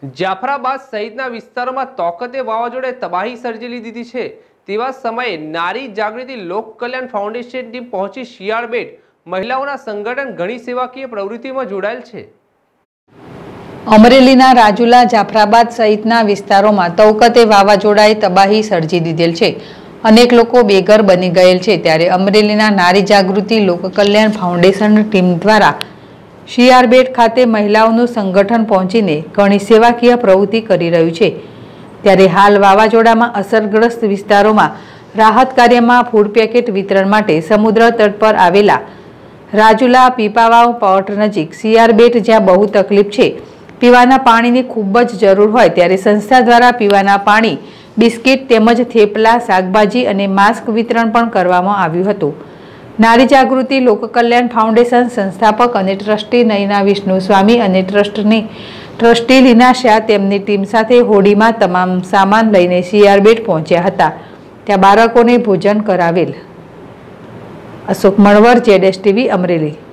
જાફરાબાદ સહિતના વિસ્તારોમાં તોકતે વાવાઝોડે તબાહી સર્જી દીધી છે। તેવા સમયે નારી જાગૃતિ લોક કલ્યાણ ફાઉન્ડેશન ટીમ પહોંચી શિયાળબેટ મહિલાઓના સંગઠન ઘણી સેવાકીય પ્રવૃત્તિઓમાં જોડાયેલ છે। અમરેલીના રાજુલા જાફરાબાદ સહિતના વિસ્તારોમાં તૌકતે વાવાઝોડાએ તબાહી સર્જી દીધેલ છે। અનેક લોકો બેઘર બની ગયેલ છે। ત્યારે અમરેલીના નારી જાગૃતિ લોક કલ્યાણ ફાઉન્ડેશન ટીમ દ્વારા શિયાળબેટ ખાતે મહિલાઓનું સંગઠન પહોંચીને ઘણી સેવાકીય પ્રવૃત્તિ કરી રહ્યું છે। ત્યારે હાલ વાવાઝોડામાં અસરગ્રસ્ત વિસ્તારોમાં રાહત કાર્યમાં ફૂડ પેકેટ વિતરણ માટે સમુદ્ર તટ પર આવેલા રાજુલા પીપાવાવ પોર્ટ નજીક શિયાળબેટ જ્યાં બહુ તકલીફ છે, પીવાના પાણીની ખૂબ જ જરૂર હોય ત્યારે સંસ્થા દ્વારા પીવાના પાણી, બિસ્કિટ તેમજ થેપલા, શાકભાજી અને માસ્ક વિતરણ પણ કરવામાં આવ્યું હતું। નારી જાગૃતિ લોક કલ્યાણ ફાઉન્ડેશન સંસ્થાપક અને ટ્રસ્ટી નયના વિષ્ણુ સ્વામી અને ટ્રસ્ટી લીના શાહ તેમની ટીમ સાથે હોડીમાં તમામ સામાન લઈને શિયાળબેટ પહોંચ્યા હતા। ત્યાં બાળકોને ભોજન કરાવેલ। અશોક મણવર, ZSTV, અમરેલી।